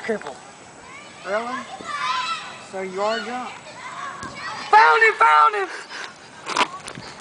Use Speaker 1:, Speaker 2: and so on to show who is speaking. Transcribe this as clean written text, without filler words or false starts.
Speaker 1: Careful.
Speaker 2: Really? So you are drunk?
Speaker 1: Found him! Found him!